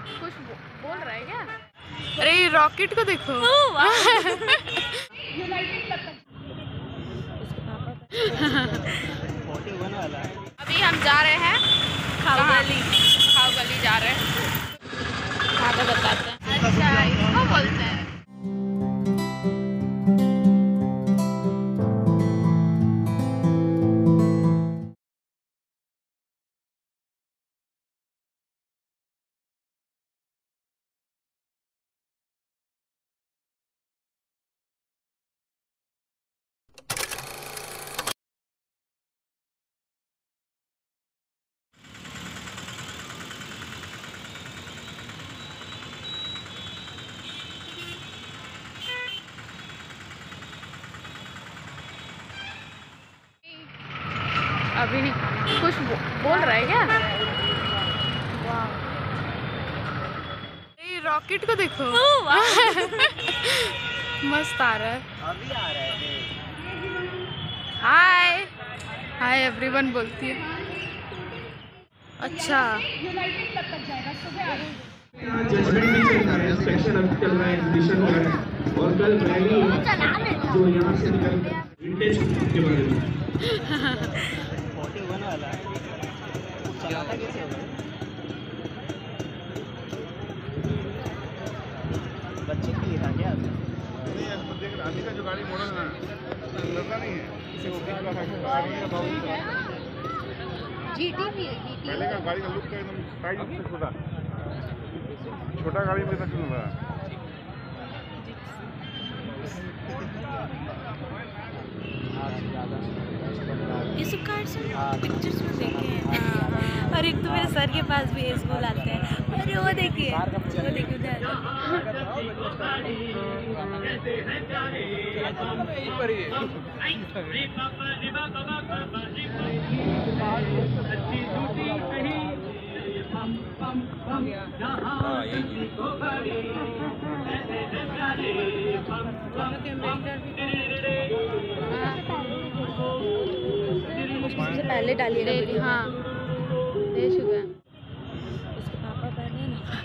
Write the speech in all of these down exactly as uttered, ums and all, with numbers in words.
कुछ बोल रहा है क्या? अरे रॉकेट को देखो। अभी हम जा रहे हैं खाऊ गली। खाऊ गली जा रहे हैं। कहाँ पे बताते हैं? अच्छा इसको बोलते हैं। अभी नहीं खाना। कुछ बो, बोल रहा है क्या? ये रॉकेट को देखो। मस्त आ रहा है। अभी आ रहा है। हाय हाय एवरीवन बोलती है। अच्छा सेक्शन अब चल रहा है एग्जीबिशन का और कल रैली जो यहाँ से विंटेज के बारे में बच्चे के लिए था क्या? रानी का जो गाड़ी मॉडल है लड़का नहीं है, जीटी भी है। जीटी पहले का गाड़ी का लुक का एकदम साइज छोटा छोटा गाड़ी में क्यों लग रहा है? ये सब कार्ड्स पिक्चर्स में देखे हैं। और एक तो मेरे सर के पास भी ये स्कूल आते हैं। अरे वो देखिए वो देखिए उधर। सबसे पहले डालिएगा। हाँ दे चुका है। उसके पापा पहने ना।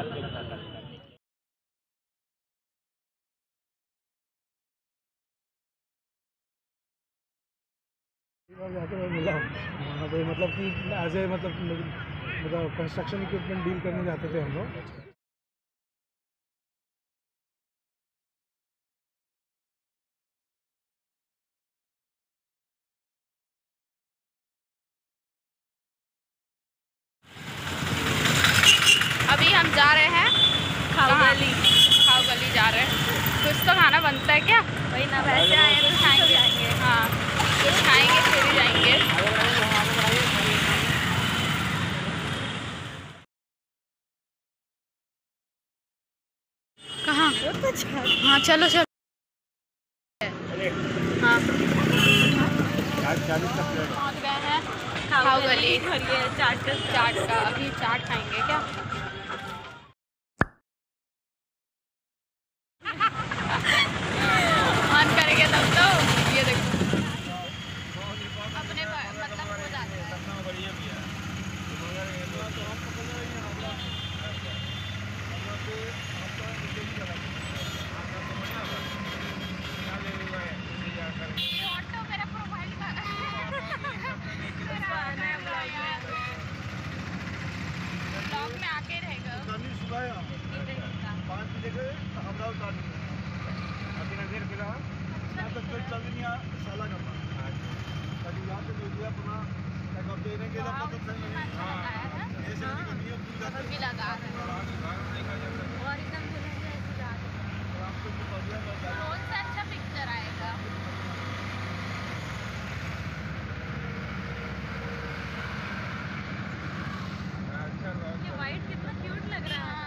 जाके मिला वहाँ पे, मतलब कि एज ए मतलब मतलब कंस्ट्रक्शन इक्विपमेंट डील करने जाते थे हम लोग। अभी हम जा रहे हैं खाऊ गली। खाऊ गली जा रहे हैं। कुछ तो खाना बनता है क्या? वही ना, वैसे आए तो खाएंगे जाएंगे। हाँ कुछ खाएंगे फिर ही जाएंगे। कहाँ? हाँ चलो चलो। हाँ पहुँच गए हैं खाऊ गली। चाट का चाट का अभी चाट खाएंगे क्या? मन करेंगे तब तो। ये देखो अपने मतलब हो जाता है। ऑटो मेरा प्रोफाइल का ब्लॉग में आके रहेगा। पाँच बजे हमरा उतारनी है। अभी नजर मिला यहाँ तक तो चल नहीं आ साला करना ताकि यहाँ पे मिल गया अपना क्या देने के लिए मतलब सही नहीं। हाँ ऐसे नहीं नियम पूरी जाते भी लगा रहे हैं और एकदम दुल्हन जैसी जा रही है। आपको तो बढ़िया लग रहा है। कौन सा अच्छा पिक्चर आएगा? ये वाइट कितना क्यूट लग रहा है।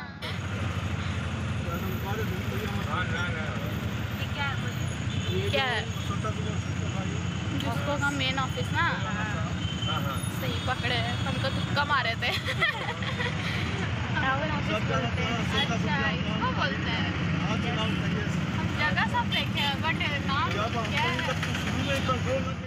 ये क्या है? बोलिए क्या है? जिसको का मेन ऑफिस ना। सही पकड़े, हम तो तुक्का मारे थे। टावर ऑफिस बोलते हैं। अच्छा इसको बोलते हैं। हम जगह सब देखे हैं बट नाम क्या है?